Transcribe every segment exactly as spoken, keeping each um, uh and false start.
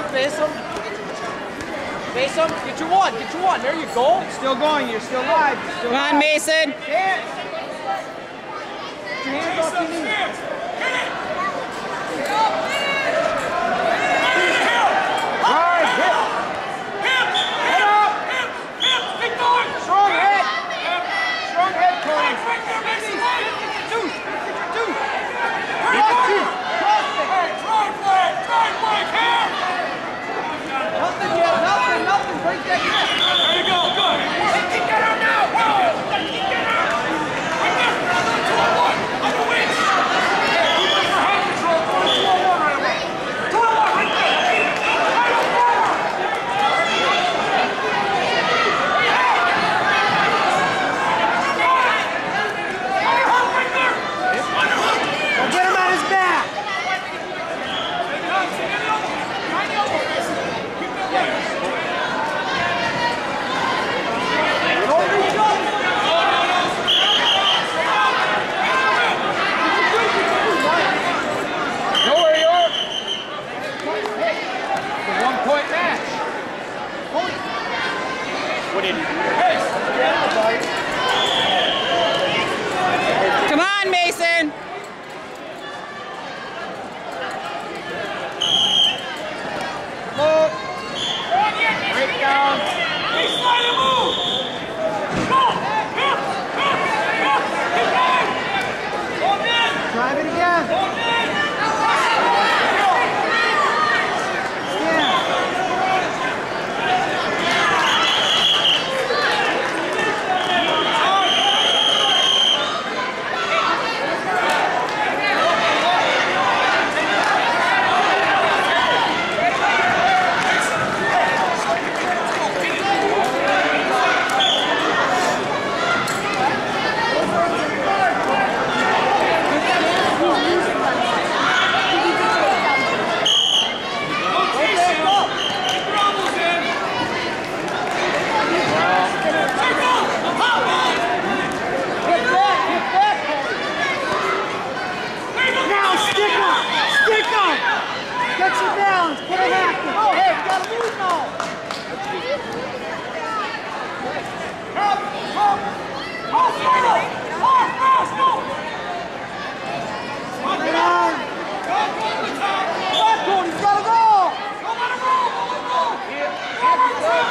him, face him. Face him. Get your one. Get your one. There you go. It's still going. You're still live. You're still Come on, live. Mason. Dance. Get your hands off your knees. Hard hip. Head up. Strong head. Strong head, Cody. Two. Two. Cross it. Cross it. Nothing yet. Nothing. Nothing. Break that grip. There you go. Good. Keep that out now. Keep that out. Right there. two on one. On the wing. Keep your hand control. two on one right away. two on one right there. Right on forward. Underhook right there. Underhook. Go get him on his back. One-point match. What did you do? Come on, Mason. Break down. Baseline and move. Go. Hip. Hip. Hip. Keep going. Hold in. Drive it again. Hold in. Get your balance. Put a half. Oh, hey, we gotta move now. Up. Up. Go forward. Hard. Fast. Go. Come on. Get on. Go. Go to the top. Come on, Cody. He's gotta go. Go let him roll. Go let him roll. Forward. Top.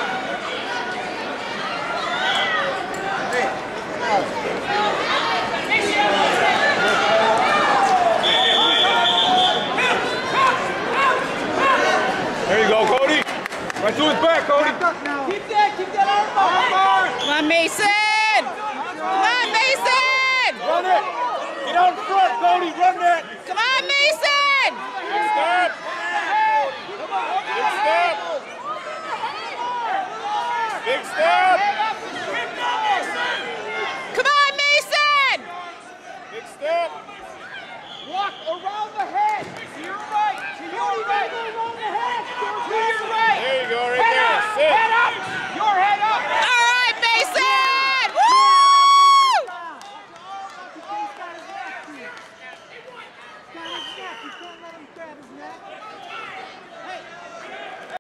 There you go, Cody. Right to his back, Cody. Back up now. Keep that. Keep that arm up. Come on, Mason. Come on, Mason. Run it. Get out in front, Cody. Run that. Come on, Mason. Stop.